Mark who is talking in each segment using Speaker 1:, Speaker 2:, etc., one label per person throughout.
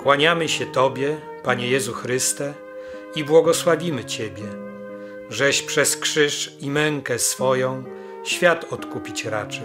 Speaker 1: Kłaniamy się Tobie, Panie Jezu Chryste, i błogosławimy Ciebie, żeś przez krzyż i mękę swoją świat odkupić raczył.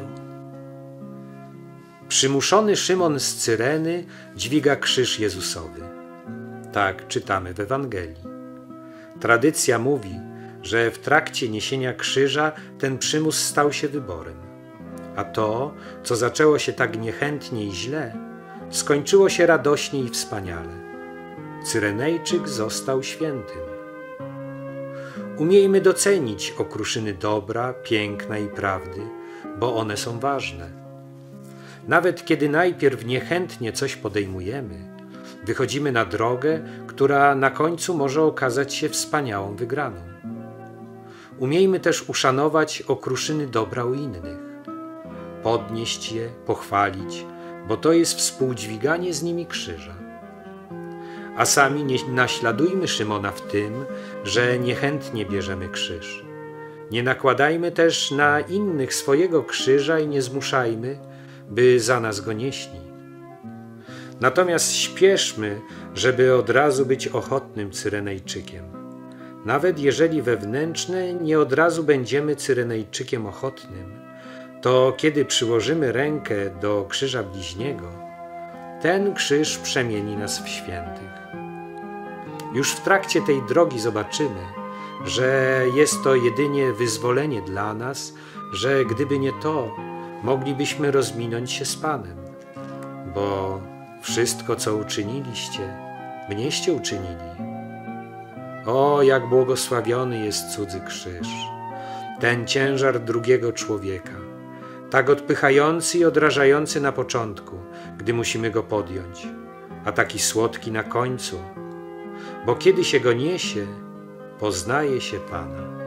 Speaker 2: Przymuszony Szymon z Cyreny dźwiga krzyż Jezusowy. Tak czytamy w Ewangelii. Tradycja mówi, że w trakcie niesienia krzyża ten przymus stał się wyborem. A to, co zaczęło się tak niechętnie i źle, skończyło się radośnie i wspaniale. Cyrenejczyk został świętym. Umiejmy docenić okruszyny dobra, piękna i prawdy, bo one są ważne. Nawet kiedy najpierw niechętnie coś podejmujemy, wychodzimy na drogę, która na końcu może okazać się wspaniałą wygraną. Umiejmy też uszanować okruszyny dobra u innych, podnieść je, pochwalić, bo to jest współdźwiganie z nimi krzyża. A sami nie naśladujmy Szymona w tym, że niechętnie bierzemy krzyż. Nie nakładajmy też na innych swojego krzyża i nie zmuszajmy, by za nas go nieśli. Natomiast śpieszmy, żeby od razu być ochotnym Cyrenejczykiem. Nawet jeżeli wewnętrznie nie od razu będziemy Cyrenejczykiem ochotnym, to kiedy przyłożymy rękę do krzyża bliźniego, ten krzyż przemieni nas w świętych. Już w trakcie tej drogi zobaczymy, że jest to jedynie wyzwolenie dla nas, że gdyby nie to, moglibyśmy rozminąć się z Panem, bo wszystko, co uczyniliście, mnieście uczynili. O, jak błogosławiony jest cudzy krzyż, ten ciężar drugiego człowieka, tak odpychający i odrażający na początku, gdy musimy go podjąć, a taki słodki na końcu, bo kiedy się go niesie, poznaje się Pana.